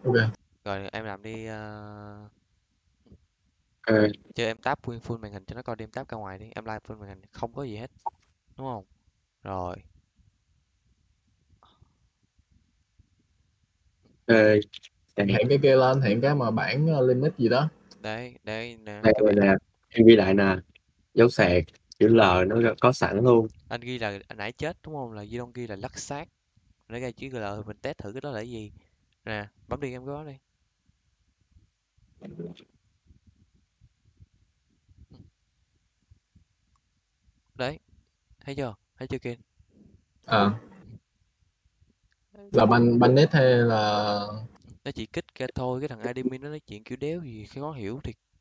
Ok. Rồi em làm đi, Ok. cho em tap nguyên full màn hình cho nó coi, đi em tap ra ngoài đi, em live full màn hình không có gì hết, đúng không? Rồi, Ok. Đây, Hẹn cái kia lên, hẹn cái mà bảng limit gì đó. đây, đây nè, đây cái việc nè, em ghi lại nè, dấu sạc chữ L nó có sẵn luôn. anh ghi là anh nãy chết đúng không? Là Di Đông ghi là lắc xác, nó ra chữ L mình test thử cái đó là cái gì. Nè, bấm đi em có đi. Đấy, thấy chưa? Thấy chưa kia? À, là ban net hay là Nó chỉ kích ra thôi, cái thằng admin nó nói chuyện kiểu đéo gì khó hiểu thiệt.